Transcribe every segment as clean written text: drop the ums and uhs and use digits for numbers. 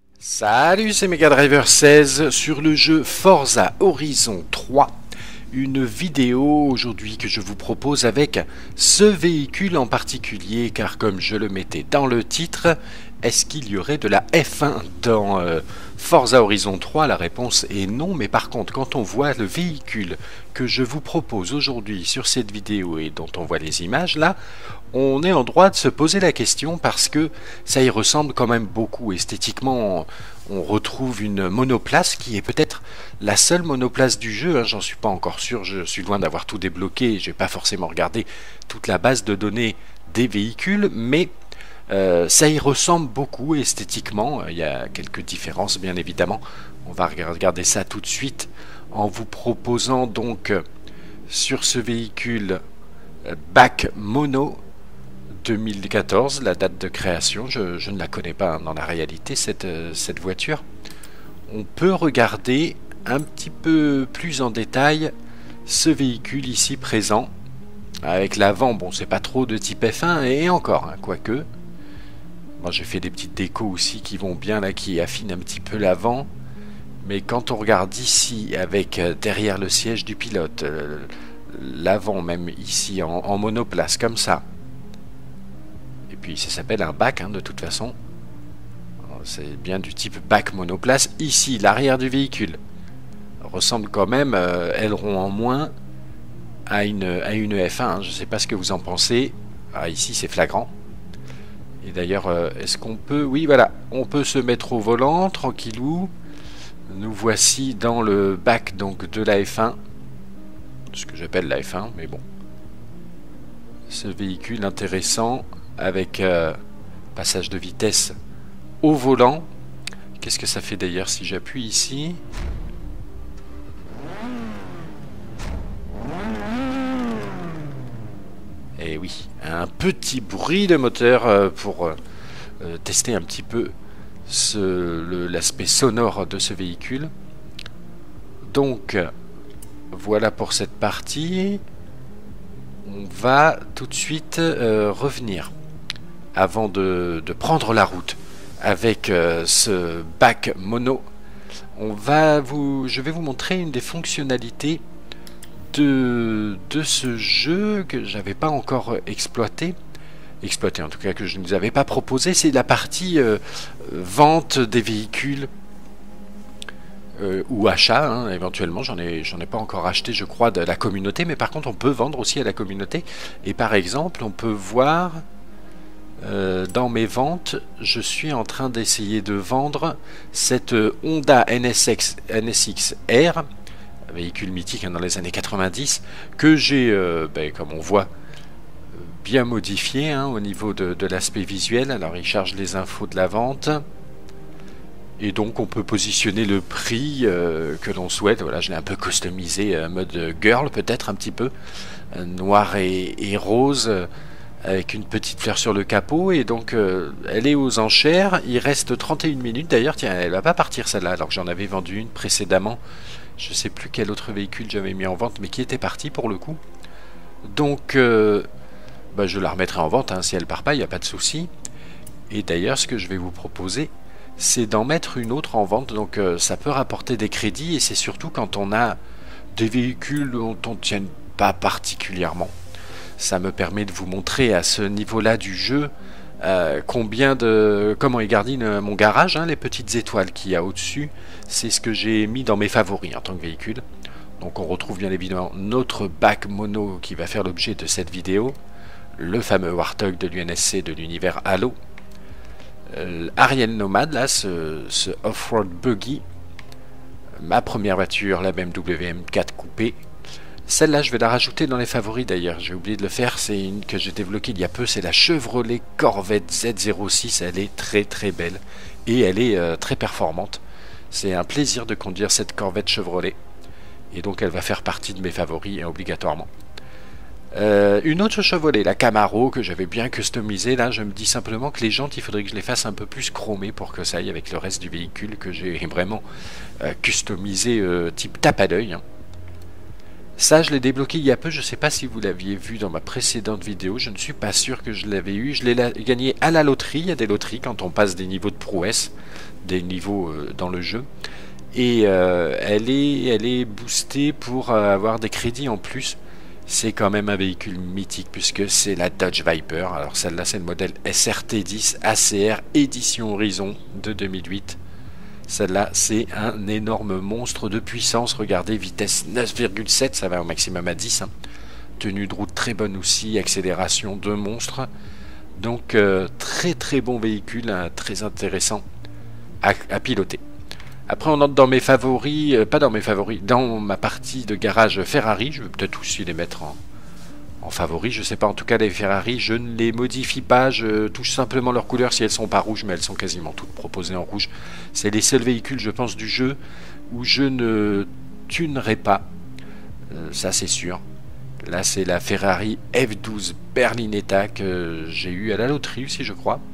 Salut, c'est Megadriver16 sur le jeu Forza Horizon 3. Une vidéo aujourd'hui que je vous propose avec ce véhicule en particulier, car comme je le mettais dans le titre, est-ce qu'il y aurait de la F1 dans Forza Horizon 3? La réponse est non, mais par contre, quand on voit le véhicule que je vous propose aujourd'hui sur cette vidéo et dont on voit les images là, on est en droit de se poser la question parce que ça y ressemble quand même beaucoup. Esthétiquement, on retrouve une monoplace qui est peut-être la seule monoplace du jeu, hein, j'en suis pas encore sûr, je suis loin d'avoir tout débloqué, j'ai pas forcément regardé toute la base de données des véhicules, mais ça y ressemble beaucoup esthétiquement, il y a quelques différences bien évidemment. On va regarder ça tout de suite en vous proposant donc sur ce véhicule Back Mono 2014, la date de création, je ne la connais pas dans la réalité cette voiture. On peut regarder un petit peu plus en détail ce véhicule ici présent, avec l'avant, bon c'est pas trop de type F1 et encore, hein, quoique. Moi j'ai fait des petites décos aussi qui vont bien là, qui affinent un petit peu l'avant. Mais quand on regarde ici avec derrière le siège du pilote, l'avant même ici en monoplace comme ça, et puis ça s'appelle un back hein, de toute façon, c'est bien du type back monoplace. Ici l'arrière du véhicule ressemble quand même, aileron en moins, à une F1 hein. Je ne sais pas ce que vous en pensez. Ah, ici c'est flagrant. Et d'ailleurs est-ce qu'on peut, oui voilà, on peut se mettre au volant tranquillou. Nous voici dans le bac donc de la F1, ce que j'appelle la F1, mais bon, ce véhicule intéressant avec passage de vitesse au volant. Qu'est-ce que ça fait d'ailleurs si j'appuie ici? Et oui, un petit bruit de moteur pour tester un petit peu l'aspect sonore de ce véhicule. Donc voilà pour cette partie. On va tout de suite revenir avant de prendre la route avec ce back mono. Je vais vous montrer une des fonctionnalités de ce jeu que j'avais pas encore exploité en tout cas que je ne vous avais pas proposé. C'est la partie vente des véhicules ou achat hein, éventuellement. J'en ai pas encore acheté je crois de la communauté, mais par contre on peut vendre aussi à la communauté. Et par exemple on peut voir dans mes ventes, je suis en train d'essayer de vendre cette Honda NSX R, véhicule mythique hein, dans les années 90, que j'ai comme on voit bien modifié hein, au niveau de l'aspect visuel. Alors il charge les infos de la vente et donc on peut positionner le prix que l'on souhaite. Voilà, je l'ai un peu customisé mode girl peut-être un petit peu, noir et rose, avec une petite fleur sur le capot. Et donc elle est aux enchères. Il reste 31 minutes d'ailleurs. Tiens, elle va pas partir celle-là alors que j'en avais vendu une précédemment. Je sais plus quel autre véhicule j'avais mis en vente mais qui était parti pour le coup. Donc je la remettrai en vente hein, si elle part pas, il n'y a pas de souci. Et d'ailleurs ce que je vais vous proposer, c'est d'en mettre une autre en vente. Donc ça peut rapporter des crédits, et c'est surtout quand on a des véhicules dont on ne tient pas particulièrement. Ça me permet de vous montrer à ce niveau-là du jeu comment est garni mon garage hein, les petites étoiles qu'il y a au-dessus, c'est ce que j'ai mis dans mes favoris en tant que véhicule. Donc on retrouve bien évidemment notre back mono qui va faire l'objet de cette vidéo, le fameux Warthog de l'UNSC de l'univers Halo, Ariel Nomad, là, ce off-road buggy, ma première voiture, la BMW M4 coupée. Celle-là, je vais la rajouter dans les favoris d'ailleurs, j'ai oublié de le faire, c'est une que j'ai débloquée il y a peu, c'est la Chevrolet Corvette Z06, elle est très très belle et elle est très performante. C'est un plaisir de conduire cette Corvette Chevrolet, et donc elle va faire partie de mes favoris obligatoirement. Une autre Chevrolet, la Camaro, que j'avais bien customisée. Là je me dis simplement que les jantes il faudrait que je les fasse un peu plus chromées pour que ça aille avec le reste du véhicule, que j'ai vraiment customisé type tape à l'œil hein. Ça, je l'ai débloqué il y a peu. Je ne sais pas si vous l'aviez vu dans ma précédente vidéo. Je ne suis pas sûr que je l'avais eu. Je l'ai gagné à la loterie. Il y a des loteries quand on passe des niveaux de prouesse, des niveaux dans le jeu. Et elle est boostée pour avoir des crédits en plus. C'est quand même un véhicule mythique puisque c'est la Dodge Viper. Alors celle-là, c'est le modèle SRT10 ACR édition Horizon de 2008. Celle-là, c'est un énorme monstre de puissance. Regardez, vitesse 9,7, ça va au maximum à 10. Hein. Tenue de route très bonne aussi, accélération de monstre. Donc, très très bon véhicule, hein, très intéressant à piloter. Après, on entre dans mes favoris, pas dans mes favoris, dans ma partie de garage Ferrari. Je vais peut-être aussi les mettre en favori, je sais pas, en tout cas les Ferrari, je ne les modifie pas, je touche simplement leur couleur si elles sont pas rouges, mais elles sont quasiment toutes proposées en rouge. C'est les seuls véhicules, je pense, du jeu où je ne tunerai pas, ça c'est sûr. Là c'est la Ferrari F12 Berlinetta que j'ai eu à la loterie aussi, je crois.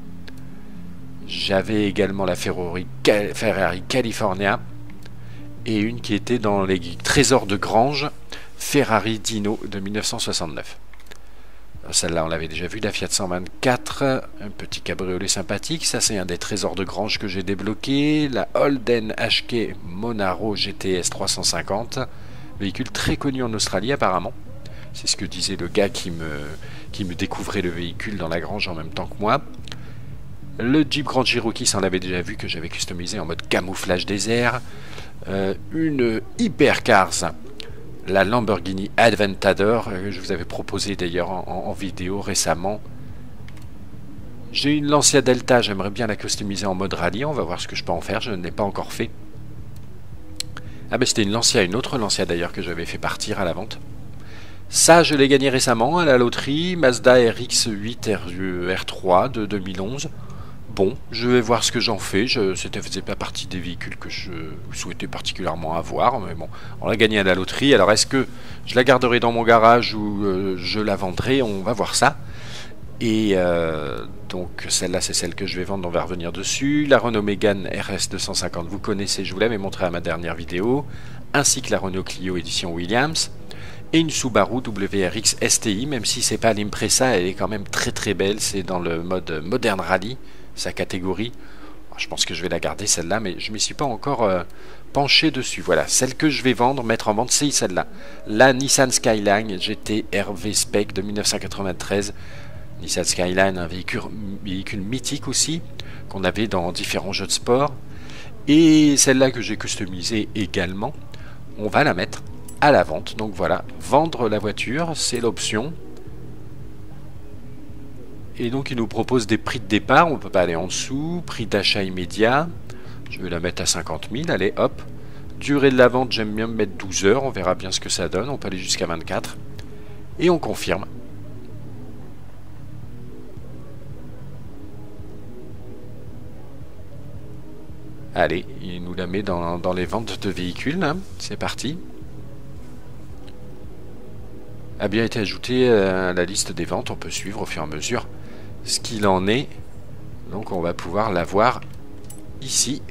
J'avais également la Ferrari California et une qui était dans les trésors de Grange, Ferrari Dino de 1969. Celle-là, on l'avait déjà vu, la Fiat 124, un petit cabriolet sympathique. Ça, c'est un des trésors de Grange que j'ai débloqué. La Holden HK Monaro GTS 350, véhicule très connu en Australie apparemment. C'est ce que disait le gars qui me découvrait le véhicule dans la grange en même temps que moi. Le Jeep Grand Cherokee, ça on l'avait déjà vu, que j'avais customisé en mode camouflage désert. Une Hypercars, la Lamborghini Aventador, que je vous avais proposé d'ailleurs en vidéo récemment. J'ai une Lancia Delta, j'aimerais bien la customiser en mode rallye, on va voir ce que je peux en faire, je ne l'ai pas encore fait. Ah ben c'était une Lancia, une autre Lancia d'ailleurs que j'avais fait partir à la vente. Ça je l'ai gagné récemment à la loterie, Mazda RX-8 R3 de 2011. Bon, je vais voir ce que j'en fais. C'était faisait pas partie des véhicules que je souhaitais particulièrement avoir, mais bon, on l'a gagné à la loterie. Alors est-ce que je la garderai dans mon garage ou je la vendrai? On va voir ça. Et donc celle-là, c'est celle que je vais vendre. On va revenir dessus. La Renault Mégane RS 250, vous connaissez, je vous l'avais montré à ma dernière vidéo, ainsi que la Renault Clio édition Williams. Et une Subaru WRX STI, même si c'est pas l'Impreza, elle est quand même très très belle. C'est dans le mode Modern Rally, sa catégorie. Je pense que je vais la garder celle-là, mais je ne m'y suis pas encore penché dessus. Voilà, celle que je vais vendre, mettre en vente, c'est celle-là. La Nissan Skyline GT RV Spec de 1993. Nissan Skyline, un véhicule mythique aussi, qu'on avait dans différents jeux de sport. Et celle-là que j'ai customisée également, on va la mettre à la vente. Donc voilà, vendre la voiture, c'est l'option. Et donc il nous propose des prix de départ, on ne peut pas aller en dessous, prix d'achat immédiat, je vais la mettre à 50 000, allez hop. Durée de la vente, j'aime bien me mettre 12 heures, on verra bien ce que ça donne, on peut aller jusqu'à 24. Et on confirme. Allez, il nous la met dans les ventes de véhicules, hein. C'est parti. A bien été ajouté à la liste des ventes, on peut suivre au fur et à mesure ce qu'il en est. Donc on va pouvoir la voir ici.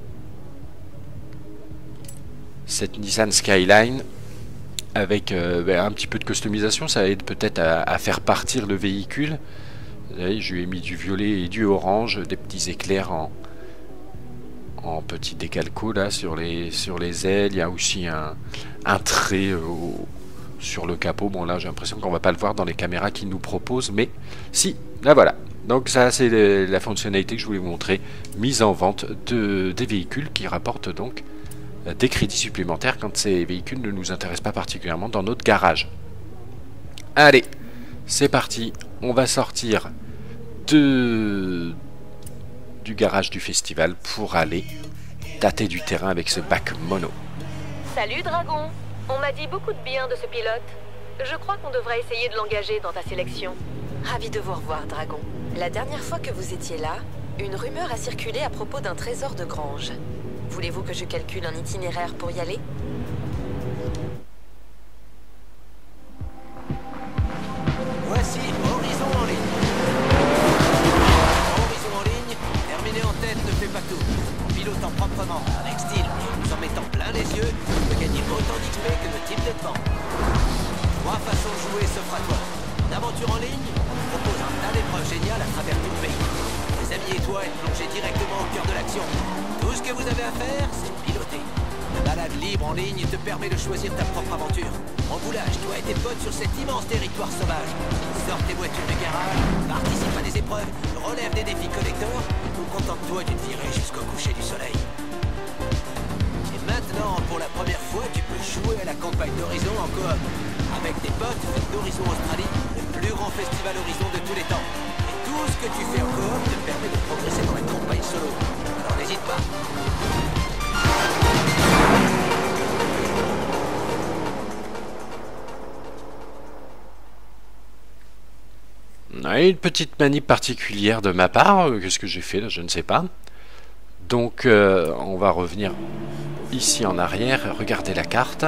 Cette Nissan Skyline avec un petit peu de customisation, ça aide peut-être à faire partir le véhicule. Vous voyez, je lui ai mis du violet et du orange, des petits éclairs en petit décalco là sur les ailes. Il y a aussi un trait sur le capot. Bon là j'ai l'impression qu'on va pas le voir dans les caméras qu'ils nous proposent, mais si, là voilà. Donc ça c'est la fonctionnalité que je voulais vous montrer, mise en vente des véhicules qui rapportent donc des crédits supplémentaires quand ces véhicules ne nous intéressent pas particulièrement dans notre garage. Allez, c'est parti, on va sortir du garage du festival pour aller tâter du terrain avec ce bac mono. Salut Dragon, on m'a dit beaucoup de bien de ce pilote. Je crois qu'on devrait essayer de l'engager dans ta sélection. Ravi de vous revoir, Dragon. La dernière fois que vous étiez là, une rumeur a circulé à propos d'un trésor de grange. Voulez-vous que je calcule un itinéraire pour y aller? Voici Horizon en ligne. Horizon en ligne, terminer en tête ne fait pas tout. En pilotant proprement, avec style, et en s'en mettant plein les yeux, on peut gagner autant d'XP que le type de banc. dernier toit est plongé directement au cœur de l'action. Tout ce que vous avez à faire, c'est piloter. La balade libre en ligne te permet de choisir ta propre aventure. En boulage, toi et tes potes sur cet immense territoire sauvage. Sors tes voitures de garage, participe à des épreuves, relève des défis collecteurs, ou contente-toi d'une virée jusqu'au coucher du soleil. Et maintenant, pour la première fois, tu peux jouer à la campagne d'Horizon en coop. Avec tes potes, faites d'Horizon Australie, le plus grand festival Horizon de tous les temps. Et tout ce que tu fais en coop te permet de progresser dans la campagne solo. Alors n'hésite pas. Une petite manip particulière de ma part. Qu'est-ce que j'ai fait là? Je ne sais pas. Donc on va revenir ici en arrière. Regardez la carte.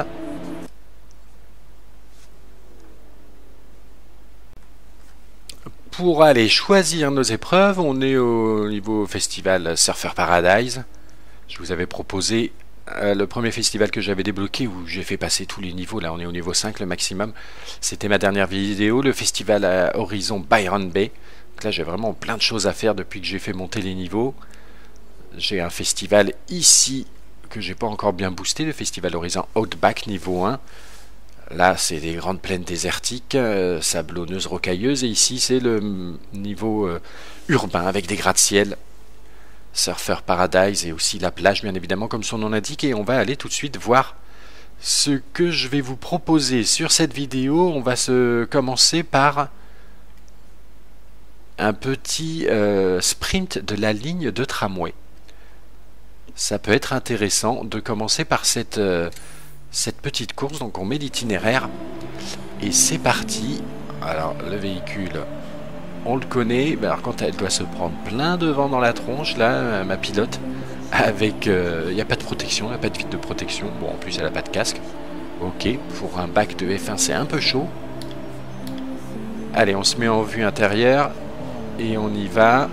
Pour aller choisir nos épreuves, on est au niveau festival Surfer Paradise. Je vous avais proposé le premier festival que j'avais débloqué où j'ai fait passer tous les niveaux. Là on est au niveau 5 le maximum. C'était ma dernière vidéo, le festival à Horizon Byron Bay. Donc là j'ai vraiment plein de choses à faire depuis que j'ai fait monter les niveaux. J'ai un festival ici que j'ai pas encore bien boosté, le festival Horizon Outback niveau 1. Là c'est des grandes plaines désertiques, sablonneuses, rocailleuses. Et ici c'est le niveau urbain avec des gratte-ciel. Surfer Paradise et aussi la plage bien évidemment comme son nom l'indique, et on va aller tout de suite voir ce que je vais vous proposer sur cette vidéo. On va se commencer par un petit sprint de la ligne de tramway. Ça peut être intéressant de commencer par cette petite course. Donc on met l'itinéraire et c'est parti. Alors le véhicule, on le connaît. Alors quand elle doit se prendre plein de vent dans la tronche, là, ma pilote, avec, il n'y a pas de protection, il n'y a pas de vitre de protection. Bon, en plus elle n'a pas de casque. Ok, pour un bac de F1 c'est un peu chaud. Allez, on se met en vue intérieure et on y va.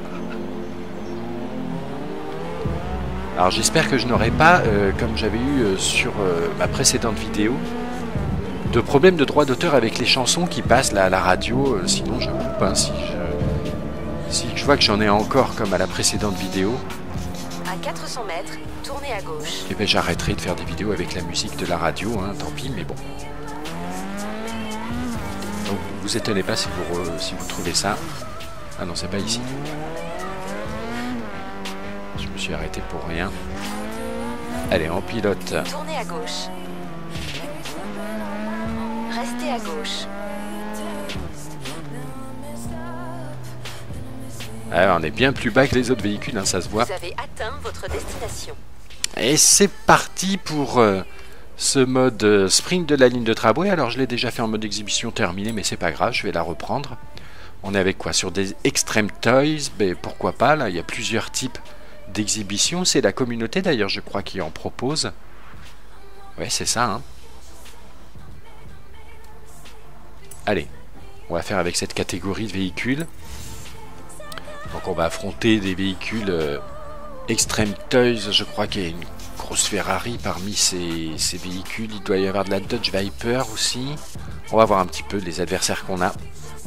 Alors j'espère que je n'aurai pas, comme j'avais eu sur ma précédente vidéo, de problème de droit d'auteur avec les chansons qui passent là à la radio. Sinon je coupe, hein, si je vois que j'en ai encore comme à la précédente vidéo. À 400 mètres, tournez à gauche. Et ben j'arrêterai de faire des vidéos avec la musique de la radio, hein, tant pis, mais bon. Donc vous étonnez pas si vous trouvez ça. Ah non, c'est pas ici. Je me suis arrêté pour rien. Allez, on pilote. Tournez à gauche. Restez à gauche. Alors, on est bien plus bas que les autres véhicules, hein, ça se voit. Vous avez atteint votre destination. Et c'est parti pour ce mode sprint de la ligne de tramway. Alors, je l'ai déjà fait en mode exhibition terminé, mais c'est pas grave, je vais la reprendre. On est avec quoi? Sur des Extreme Toys, mais pourquoi pas, là, il y a plusieurs types d'exhibition. C'est la communauté d'ailleurs je crois qui en propose. Ouais, c'est ça, hein. Allez, on va faire avec cette catégorie de véhicules. Donc on va affronter des véhicules Extreme Toys. Je crois qu'il y a une grosse Ferrari parmi ces véhicules. Il doit y avoir de la Dodge Viper aussi. On va voir un petit peu les adversaires qu'on a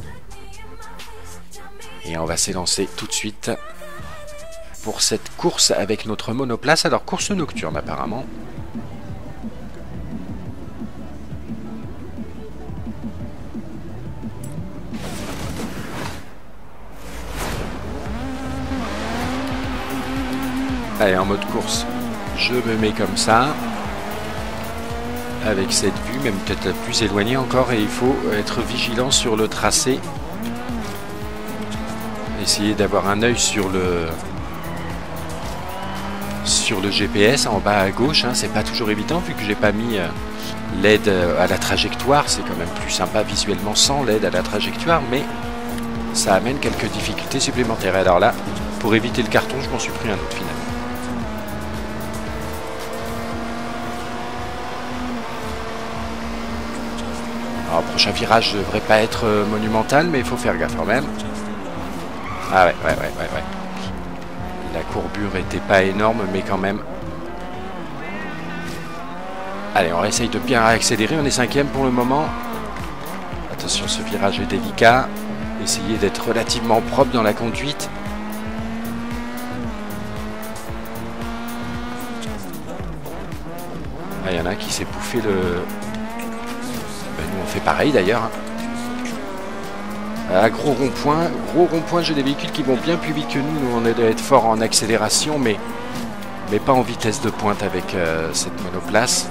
et on va s'élancer tout de suite pour cette course avec notre monoplace. Alors course nocturne apparemment. Allez, en mode course, je me mets comme ça, avec cette vue, même peut-être la plus éloignée encore, et il faut être vigilant sur le tracé. Essayer d'avoir un œil sur le GPS en bas à gauche, hein. C'est pas toujours évident vu que j'ai pas mis l'aide à la trajectoire. C'est quand même plus sympa visuellement sans l'aide à la trajectoire, mais ça amène quelques difficultés supplémentaires. Alors là, pour éviter le carton, je m'en suis pris un autre finalement. Alors, le prochain virage ne devrait pas être monumental, mais il faut faire gaffe quand même. Ah ouais. La courbure était pas énorme, mais quand même. Allez, on essaye de bien accélérer. On est 5e pour le moment. Attention, ce virage est délicat. Essayez d'être relativement propre dans la conduite. Ah, il y en a un qui s'est bouffé le... Ben, nous on fait pareil d'ailleurs. Hein. Ah, gros rond-point, j'ai des véhicules qui vont bien plus vite que nous. Nous on doit être fort en accélération, mais pas en vitesse de pointe avec cette monoplace.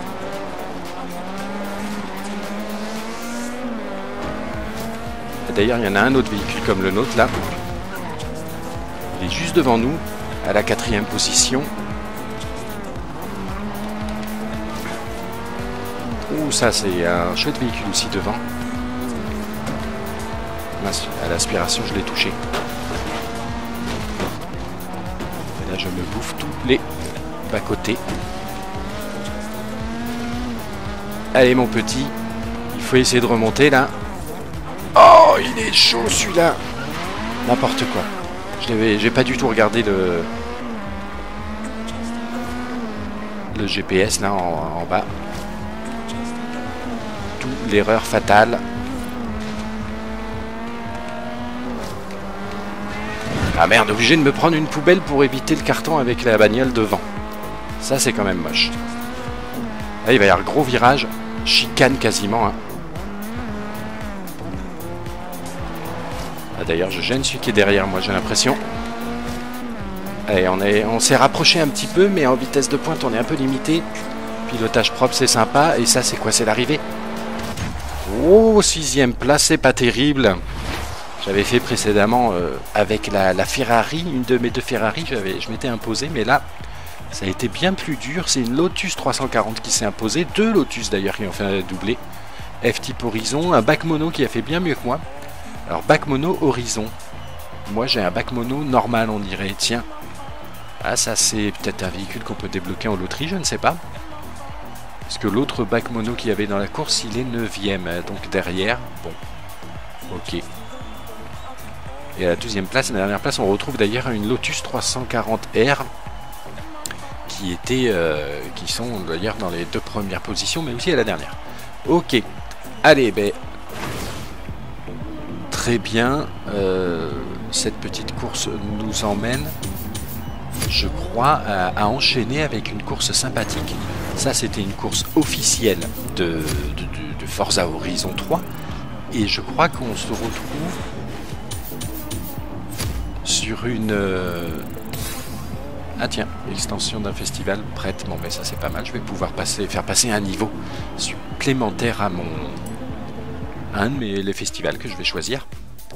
D'ailleurs, il y en a un autre véhicule comme le nôtre là. Il est juste devant nous, à la 4e position. Ouh, ça c'est un chouette véhicule aussi devant. À l'aspiration, je l'ai touché. Et là, je me bouffe tous les bas-côtés. Allez, mon petit. Il faut essayer de remonter, là. Oh, il est chaud, celui-là. N'importe quoi. J'ai pas du tout regardé le GPS, là, en bas. D'où l'erreur fatale. Ah merde, obligé de me prendre une poubelle pour éviter le carton avec la bagnole devant. Ça, c'est quand même moche. Là, il va y avoir gros virage. Chicane quasiment. Hein. Ah, d'ailleurs, je gêne celui qui est derrière moi, j'ai l'impression. Allez, on s'est rapproché un petit peu, mais en vitesse de pointe, on est un peu limité. Pilotage propre, c'est sympa. Et ça, c'est quoi? C'est l'arrivée. Oh, 6e place, c'est pas terrible. J'avais fait précédemment avec la Ferrari, une de mes deux Ferrari, je m'étais imposé, mais là, ça a été bien plus dur. C'est une Lotus 340 qui s'est imposée, 2 Lotus d'ailleurs qui ont fait un doublé. F-Type Horizon, un bac mono qui a fait bien mieux que moi. Alors, bac mono Horizon. Moi, j'ai un bac mono normal, on dirait. Tiens. Ah, ça, c'est peut-être un véhicule qu'on peut débloquer en loterie, je ne sais pas. Parce que l'autre bac mono qu'il y avait dans la course, il est 9e. Donc, derrière, bon. Ok. Et à la 12e place, la dernière place, on retrouve d'ailleurs une Lotus 340R qui sont d'ailleurs dans les 2 premières positions, mais aussi à la dernière. Ok, allez, ben très bien. Cette petite course nous emmène, je crois, à enchaîner avec une course sympathique. Ça, c'était une course officielle de Forza Horizon 3, et je crois qu'on se retrouve sur une... Ah tiens, extension d'un festival prête. Bon, mais ça c'est pas mal. Je vais pouvoir faire passer un niveau supplémentaire à un de les festivals que je vais choisir.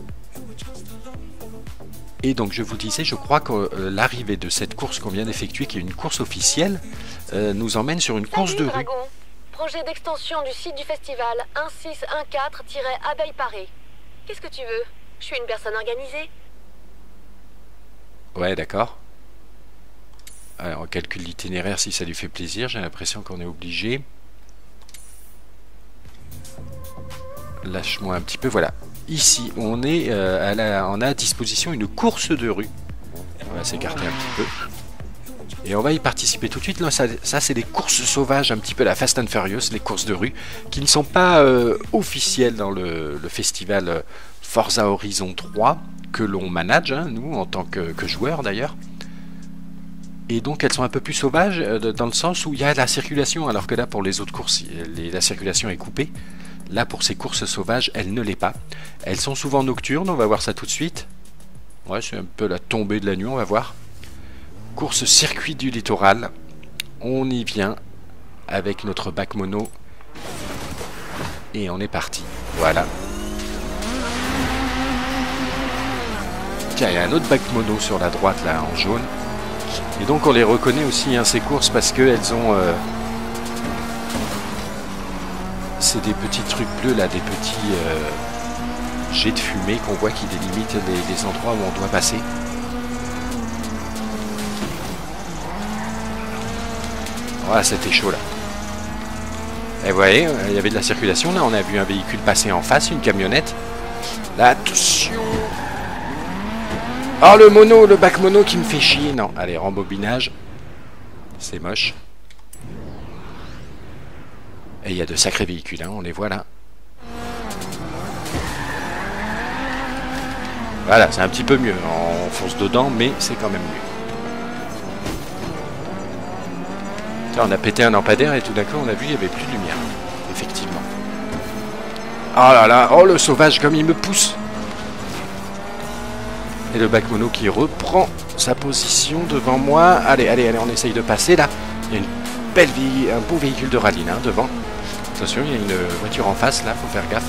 Et donc je vous disais, je crois que l'arrivée de cette course qu'on vient d'effectuer, qui est une course officielle, nous emmène sur une course de rue. Projet d'extension du site du festival 1614-Abeille-Parée. Qu'est-ce que tu veux? Je suis une personne organisée. Ouais, d'accord. Alors, on calcule l'itinéraire si ça lui fait plaisir. J'ai l'impression qu'on est obligé. Lâche-moi un petit peu. Voilà. Ici, on est on a à disposition une course de rue. On va s'écarter un petit peu. Et on va y participer tout de suite. Là, ça c'est des courses sauvages, un petit peu la Fast and Furious, les courses de rue, qui ne sont pas officielles dans le festival Forza Horizon 3, que l'on manage, hein, nous, en tant que joueurs d'ailleurs. Et donc elles sont un peu plus sauvages dans le sens où il y a la circulation, alors que là pour les autres courses, la circulation est coupée. Là pour ces courses sauvages, elle ne l'est pas. Elles sont souvent nocturnes, on va voir ça tout de suite. Ouais, c'est un peu la tombée de la nuit, on va voir. Course circuit du littoral. On y vient avec notre bac mono. Et on est parti. Voilà. Tiens, il y a un autre bac mono sur la droite là en jaune. Et donc on les reconnaît aussi, hein, ces courses, parce qu'elles ont... c'est des petits trucs bleus là, des petits jets de fumée qu'on voit qui délimitent les endroits où on doit passer. Voilà, c'était chaud là. Et vous voyez, il y avait de la circulation là, on a vu un véhicule passer en face, une camionnette. Là, attention! Oh le bac mono qui me fait chier. Non, allez, rembobinage. C'est moche. Et il y a de sacrés véhicules, hein, on les voit là. Voilà, c'est un petit peu mieux. On fonce dedans, mais c'est quand même mieux. Tiens, on a pété un lampadaire et tout d'un coup on a vu il n'y avait plus de lumière. Effectivement. Oh là là, oh le sauvage comme il me pousse. Et le bac mono qui reprend sa position devant moi. Allez, allez, allez, on essaye de passer là. Il y a une belle vie, un beau véhicule de rallye là devant. Attention, il y a une voiture en face là, faut faire gaffe.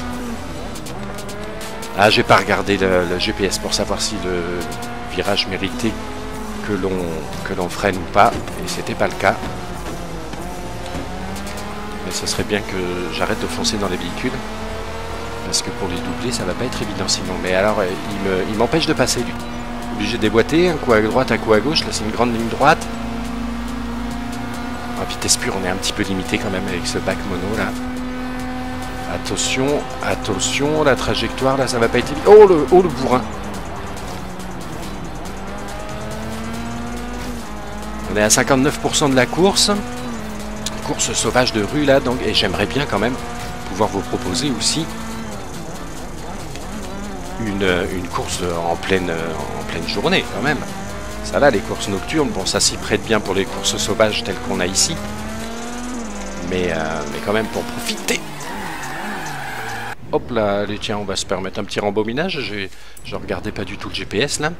Ah, j'ai pas regardé le GPS pour savoir si le virage méritait que l'on freine ou pas. Et c'était pas le cas. Mais ce serait bien que j'arrête de foncer dans les véhicules. Parce que pour les doubler, ça va pas être évident sinon. Mais alors, il m'empêche de passer, lui. Obligé de déboîter, un coup à droite, un coup à gauche. Là, c'est une grande ligne droite. En vitesse pure, on est un petit peu limité quand même avec ce bac mono, là. Attention, attention, la trajectoire, là, ça va pas être évident. Oh, le bourrin. On est à 59% de la course. Course sauvage de rue, là. Donc, et j'aimerais bien quand même pouvoir vous proposer aussi une course en pleine journée quand même. Ça là, les courses nocturnes, bon ça s'y prête bien pour les courses sauvages telles qu'on a ici. Mais quand même pour profiter. Hop là, allez tiens, on va se permettre un petit rembobinage. Je regardais pas du tout le GPS là. Donc,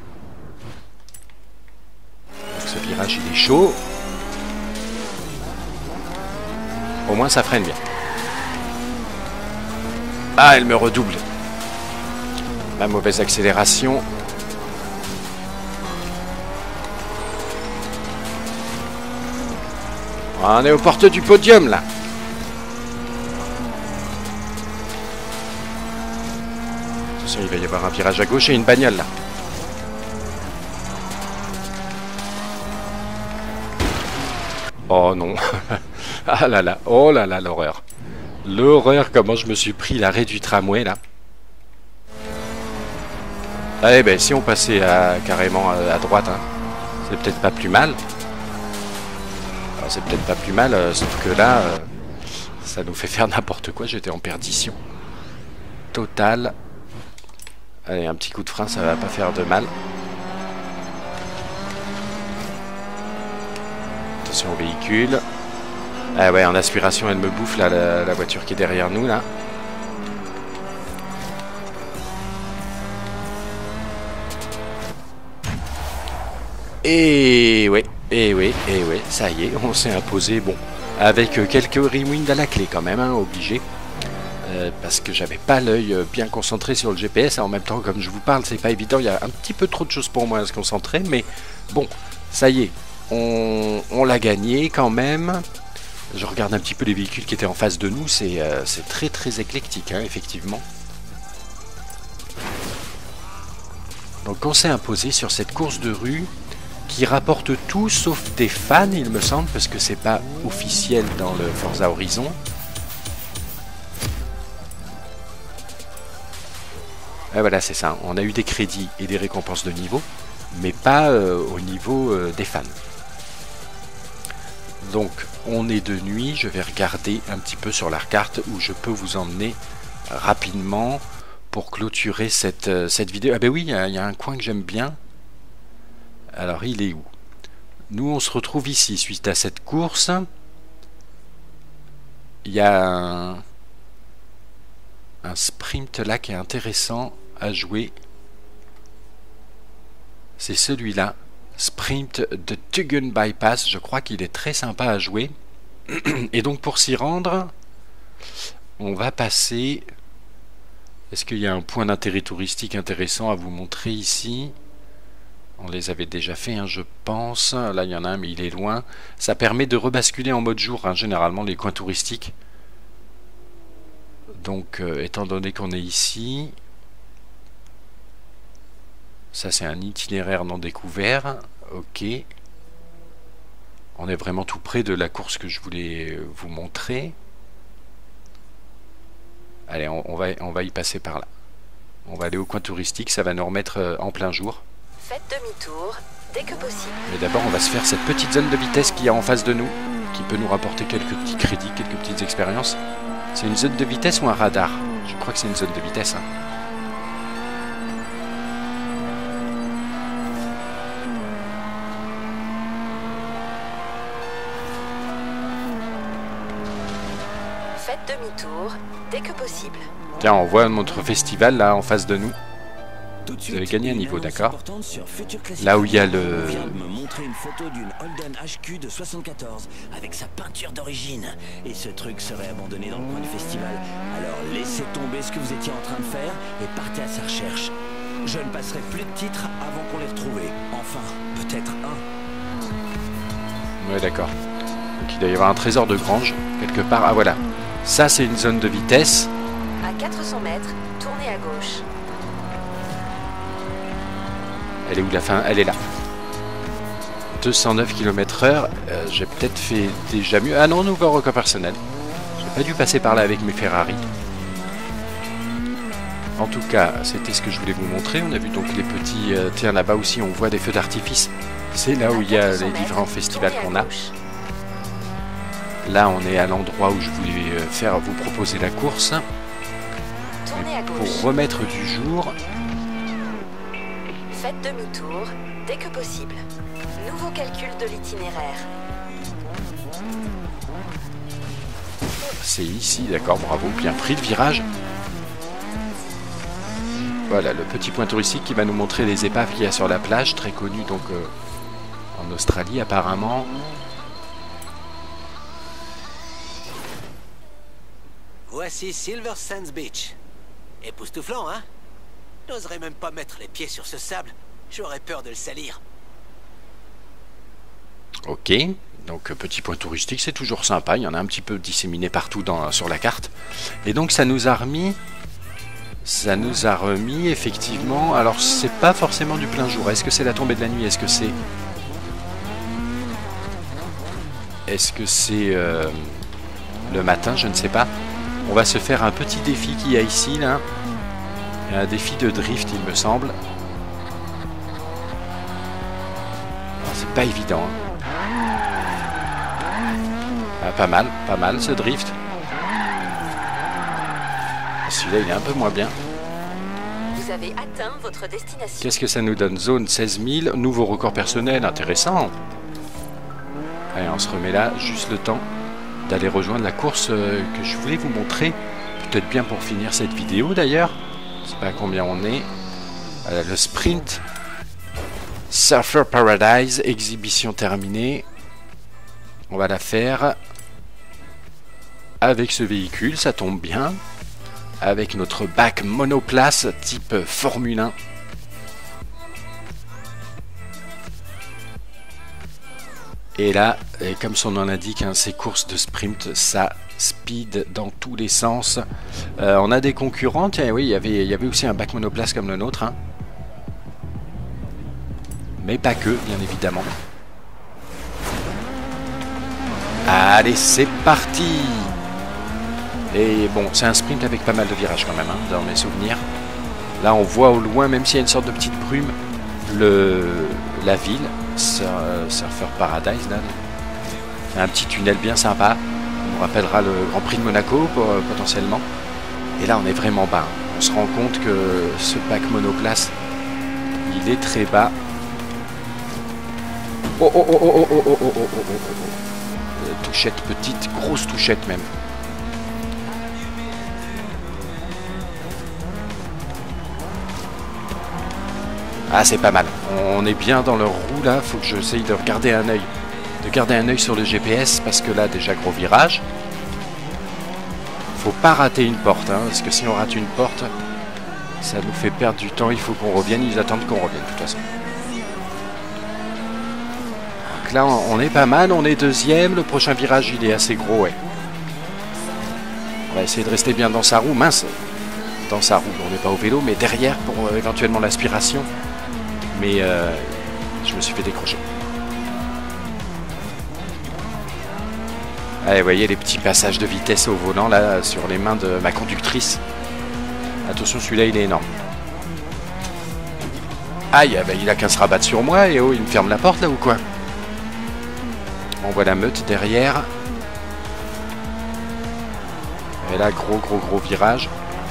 ce virage il est chaud. Au moins ça freine bien. Ah, elle me redouble. La mauvaise accélération. On est aux portes du podium là. Attention, il va y avoir un virage à gauche et une bagnole là. Oh non. Ah là là. Oh là là, l'horreur. L'horreur, comment je me suis pris l'arrêt du tramway là. Eh ben si on passait carrément à droite, hein, c'est peut-être pas plus mal. Alors, c'est peut-être pas plus mal, sauf que là, ça nous fait faire n'importe quoi. J'étais en perdition totale. Allez, un petit coup de frein, ça va pas faire de mal. Attention au véhicule. Ah ouais, en aspiration, elle me bouffe là, la voiture qui est derrière nous là. Et ouais, ça y est, on s'est imposé, bon, avec quelques rewinds à la clé quand même, hein, obligé. Parce que j'avais pas l'œil bien concentré sur le GPS, en même temps, comme je vous parle, c'est pas évident, il y a un petit peu trop de choses pour moi à se concentrer, mais bon, ça y est, on l'a gagné quand même. Je regarde un petit peu les véhicules qui étaient en face de nous, c'est très très éclectique, hein, effectivement. Donc on s'est imposé sur cette course de rue qui rapporte tout sauf des fans, il me semble, parce que c'est pas officiel dans le Forza Horizon. Et voilà, c'est ça. On a eu des crédits et des récompenses de niveau, mais pas au niveau des fans. Donc, on est de nuit. Je vais regarder un petit peu sur la carte où je peux vous emmener rapidement pour clôturer cette vidéo. Ah ben oui, il y a un coin que j'aime bien. Alors, il est où? Nous, on se retrouve ici, suite à cette course. Il y a un sprint là qui est intéressant à jouer. C'est celui-là. Sprint de Tuggen Bypass. Je crois qu'il est très sympa à jouer. Et donc, pour s'y rendre, on va passer... Est-ce qu'il y a un point d'intérêt touristique intéressant à vous montrer ici? On les avait déjà fait, hein, je pense. Là, il y en a un, mais il est loin. Ça permet de rebasculer en mode jour, hein, généralement, les coins touristiques. Donc, étant donné qu'on est ici... Ça, c'est un itinéraire non découvert. Ok. On est vraiment tout près de la course que je voulais vous montrer. Allez, on va y passer par là. On va aller au coin touristique, ça va nous remettre en plein jour. Faites demi-tour dès que possible. Mais d'abord, on va se faire cette petite zone de vitesse qu'il y a en face de nous, qui peut nous rapporter quelques petits crédits, quelques petites expériences. C'est une zone de vitesse ou un radar? Je crois que c'est une zone de vitesse. Hein. Faites demi-tour dès que possible. Tiens, on voit notre festival là en face de nous. Vous avez gagné un niveau, d'accord? Là où il y a le... On vient de me montrer une photo d'une Holden HQ de 74 avec sa peinture d'origine. Et ce truc serait abandonné dans le coin du festival. Alors laissez tomber ce que vous étiez en train de faire et partez à sa recherche. Je ne passerai plus de titres avant qu'on les retrouve. Enfin, peut-être un. Ouais, d'accord. Donc il doit y avoir un trésor de grange quelque part. Ah voilà. Ça c'est une zone de vitesse. À 400 mètres, tournez à gauche. Elle est où la fin? Elle est là. 209 km/h. J'ai peut-être fait déjà mieux. Ah non, nouveau record personnel. J'ai pas dû passer par là avec mes Ferrari. En tout cas, c'était ce que je voulais vous montrer. On a vu donc les petits... tiens, là-bas aussi, on voit des feux d'artifice. C'est là où il y a les différents festivals qu'on a. Là, on est à l'endroit où je voulais vous proposer la course. Tournez à gauche. Pour remettre du jour... Faites demi-tour dès que possible. Nouveau calcul de l'itinéraire. C'est ici, d'accord, bravo, bien pris le virage. Voilà, le petit point touristique qui va nous montrer les épaves qu'il y a sur la plage, très connu donc en Australie apparemment. Voici Silver Sands Beach. Époustouflant, hein? J'oserais même pas mettre les pieds sur ce sable. J'aurais peur de le salir. Ok, donc petit point touristique, c'est toujours sympa. Il y en a un petit peu disséminé partout sur la carte. Et donc ça nous a remis effectivement. Alors c'est pas forcément du plein jour. Est-ce que c'est la tombée de la nuit? Est-ce que c'est le matin? Je ne sais pas. On va se faire un petit défi qu'il y a ici là. Un défi de drift, il me semble. C'est pas évident. Ah, pas mal ce drift. Celui-là, il est un peu moins bien. Vous avez atteint votre destination. Qu'est-ce que ça nous donne? Zone 16 000, nouveau record personnel, intéressant. Allez, on se remet là, juste le temps d'aller rejoindre la course que je voulais vous montrer. Peut-être bien pour finir cette vidéo d'ailleurs. Je sais pas à combien on est. Voilà, le sprint. Surfer Paradise, exhibition terminée. On va la faire avec ce véhicule, ça tombe bien. Avec notre bac monoplace type Formule 1. Et là, comme son nom l'indique, hein, ces courses de sprint, ça speed dans tous les sens. On a des concurrents. Tiens, oui, il y avait aussi un bac monoplace comme le nôtre. Hein. Mais pas que, bien évidemment. Allez, c'est parti! Et bon, c'est un sprint avec pas mal de virages quand même, hein, dans mes souvenirs. Là, on voit au loin, même s'il y a une sorte de petite brume, la ville, Surfer Paradise, là. Un petit tunnel bien sympa. On nous rappellera le Grand Prix de Monaco, potentiellement. Et là, on est vraiment bas. On se rend compte que ce pack monoplace, il est très bas. Oh, oh, oh, oh, oh, oh, oh, oh, oh, oh. Touchette petite, grosse touchette même. Ah, c'est pas mal. On est bien dans leur roue là. Faut que j'essaye de garder un œil. Sur le GPS parce que là, déjà gros virage. Faut pas rater une porte, hein, parce que si on rate une porte, ça nous fait perdre du temps. Il faut qu'on revienne. Ils attendent qu'on revienne de toute façon. Donc là, on est pas mal. On est deuxième. Le prochain virage, il est assez gros, ouais. On va essayer de rester bien dans sa roue. Mince. Dans sa roue. On n'est pas au vélo, mais derrière pour éventuellement l'aspiration. Mais je me suis fait décrocher. Allez, vous voyez les petits passages de vitesse au volant là sur les mains de ma conductrice. Attention, celui-là il est énorme. Aïe, bah, il a qu'à se rabattre sur moi et oh, il me ferme la porte là ou quoi? On voit la meute derrière. Et là, gros virage.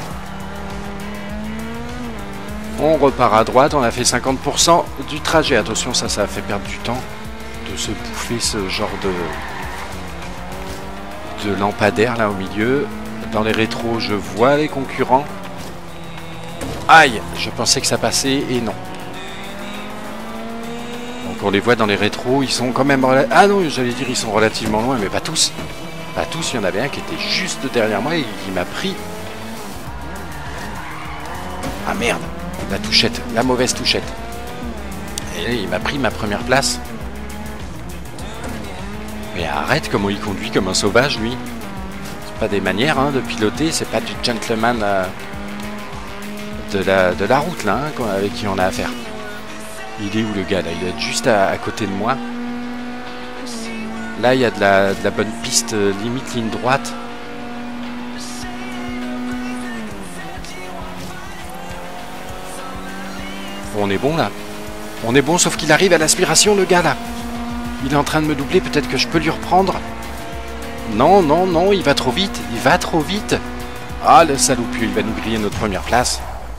On repart à droite, on a fait 50% du trajet. Attention, ça a fait perdre du temps de se bouffer ce genre de lampadaires là au milieu. Dans les rétros, je vois les concurrents. Aïe, je pensais que ça passait et non. Donc on les voit dans les rétros, ils sont quand même... Ah non, j'allais dire ils sont relativement loin, mais pas tous. Pas tous, il y en avait un qui était juste derrière moi et qui m'a pris... Ah merde, la touchette, la mauvaise touchette. Et il m'a pris ma première place. Mais arrête, comment il conduit comme un sauvage lui. C'est pas des manières hein, de piloter, c'est pas du gentleman... de la route là, hein, avec qui on a affaire. Il est où le gars là? Il doit être juste à côté de moi. Là il y a de la bonne piste, limite ligne droite. On est bon là. On est bon sauf qu'il arrive à l'aspiration le gars là. Il est en train de me doubler, peut-être que je peux lui reprendre. Non, non, non, il va trop vite. Il va trop vite. Ah le salopieux, il va nous griller notre première place.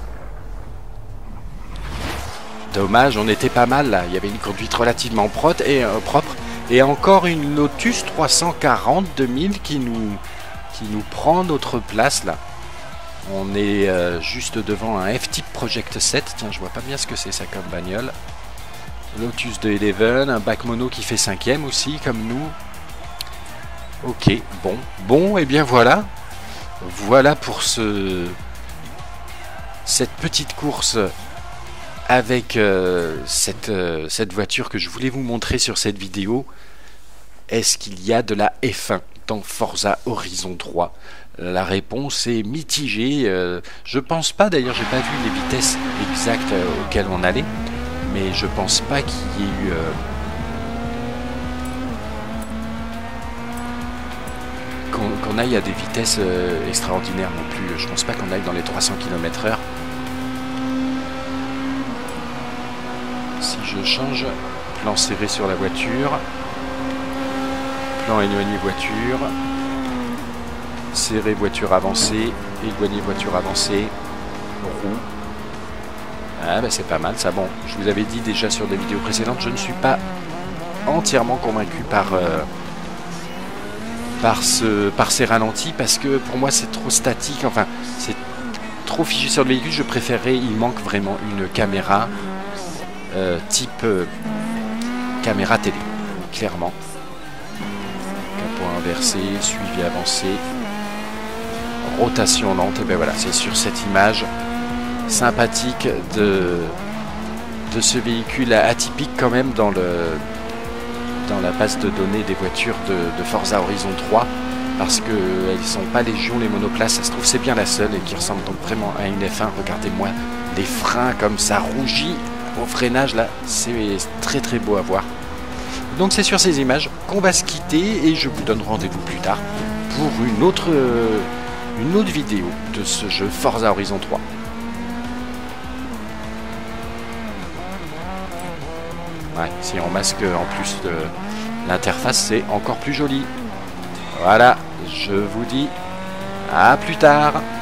Dommage, on était pas mal là. Il y avait une conduite relativement propre et encore une Lotus 340 2000 qui nous prend notre place là. On est juste devant un F-Type Project 7. Tiens, je vois pas bien ce que c'est ça comme bagnole. Lotus de Eleven, un bac mono qui fait 5ème aussi comme nous. Ok, bon, et bien voilà. Voilà pour cette petite course avec cette voiture que je voulais vous montrer sur cette vidéo. Est-ce qu'il y a de la F1 dans Forza Horizon 3? La réponse est mitigée. Je pense pas, d'ailleurs j'ai pas vu les vitesses exactes auxquelles on allait, mais je pense pas qu'il y ait eu qu'on aille à des vitesses extraordinaires non plus. Je pense pas qu'on aille dans les 300 km/h. Si je change, plan serré sur la voiture, plan éloigné voiture, serré voiture avancée, éloigné voiture avancée, roue. Ah bah c'est pas mal ça. Bon, je vous avais dit déjà sur des vidéos précédentes, je ne suis pas entièrement convaincu par ces ralentis parce que pour moi c'est trop statique, enfin c'est trop figé sur le véhicule. Je préférerais, il manque vraiment une caméra type caméra télé, clairement. Capot inversé, suivi avancé, rotation lente. Et ben voilà, c'est sur cette image sympathique de ce véhicule atypique quand même dans la base de données des voitures de Forza Horizon 3, parce que elles sont pas légion les monoplaces, ça se trouve c'est bien la seule et qui ressemble donc vraiment à une F1. Regardez-moi les freins comme ça rougit au freinage là, c'est très très beau à voir. Donc c'est sur ces images qu'on va se quitter et je vous donne rendez-vous plus tard pour une autre vidéo de ce jeu Forza Horizon 3. Ouais, si on masque en plus de l'interface, c'est encore plus joli. Voilà, je vous dis à plus tard.